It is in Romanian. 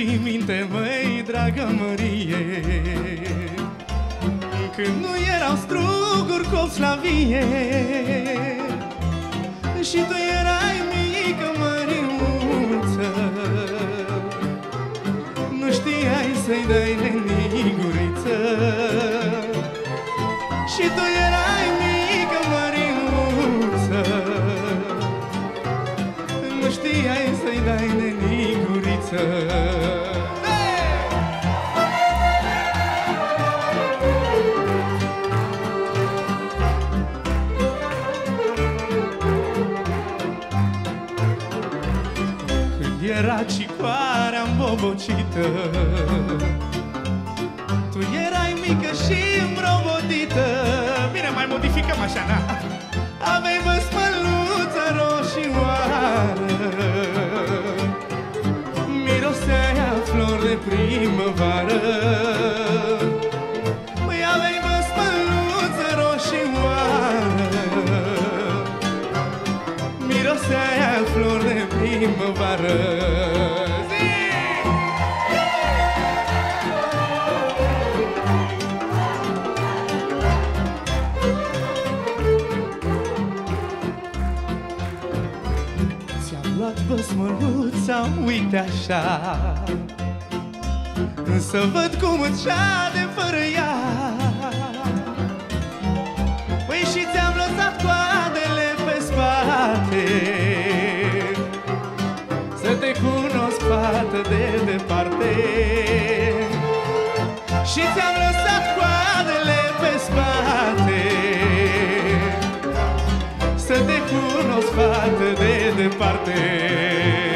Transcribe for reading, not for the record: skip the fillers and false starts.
ții minte, măi, dragă Mărie, când nu erau struguri copți la vie și tu erai mică, Măriuță, nu știai să-i dai neniguriță. Și tu erai mică, Măriuță, nu știai să-i dai neniguriță. Era cicoarea îmbobocită, tu erai mică și îmbrobodită. Bine, mai modificăm așa, na. Aveai văsmăluță roșioară, mirosea flori de primăvară. Păi aveai văsmăluță roșioară, mirosea flori de primăvară. Ți-am luat văsmăluța, uite așa, însă văd cum îți de fără ea. Păi și ți-am lăsat coadele pe spate, să te cunosc, fată, de departe. Și ți-am lăsat coadele pe spate, să te cunosc, fată, de departe.